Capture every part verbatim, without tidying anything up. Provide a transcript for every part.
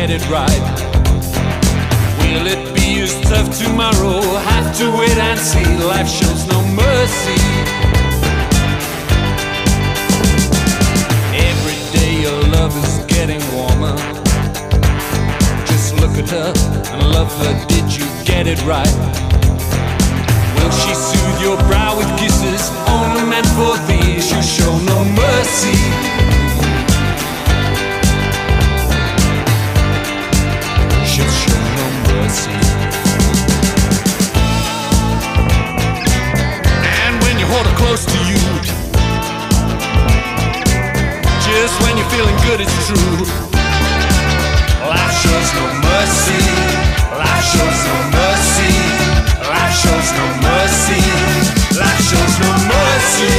get it right? Will it be as tough tomorrow? Have to wait and see. Life shows no mercy. Every day your love is getting warmer. Just look at her and love her. Did you get it right? Will she soothe your brow with kisses only meant for thee? She'll show no mercy. She'll show no mercy. And when you hold her close to you, just when you're feeling good, it's true. Life shows no mercy. Life shows no mercy. Life shows no mercy. Life shows no mercy.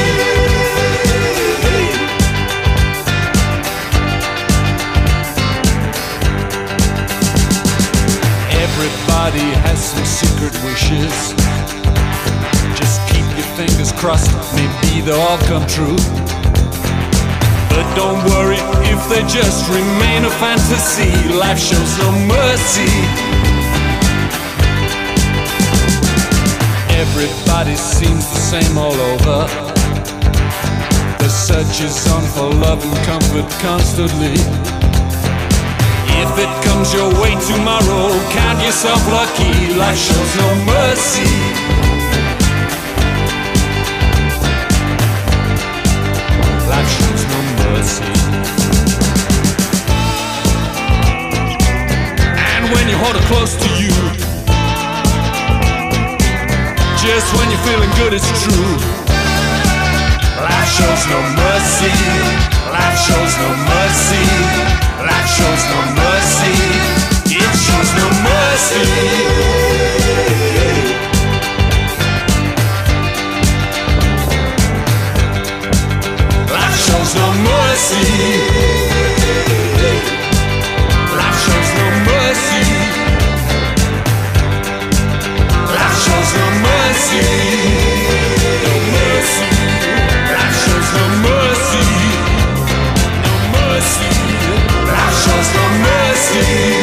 Everybody has some secret wishes. Just keep your fingers crossed, maybe they'll all come true. But don't worry if they just remain a fantasy. Life shows no mercy. Everybody seems the same all over. The search is on for love and comfort constantly. If it comes your way tomorrow, count yourself lucky. Life shows no mercy. Life shows no mercy. And when you hold her close to you, just when you're feeling good, it's true. Life shows no mercy. Life shows no mercy. Life shows no mercy. It shows no mercy. Life shows no mercy. Life shows no mercy. Life shows no mercy. No mercy. Life shows no mercy. No mercy. Life shows no mercy.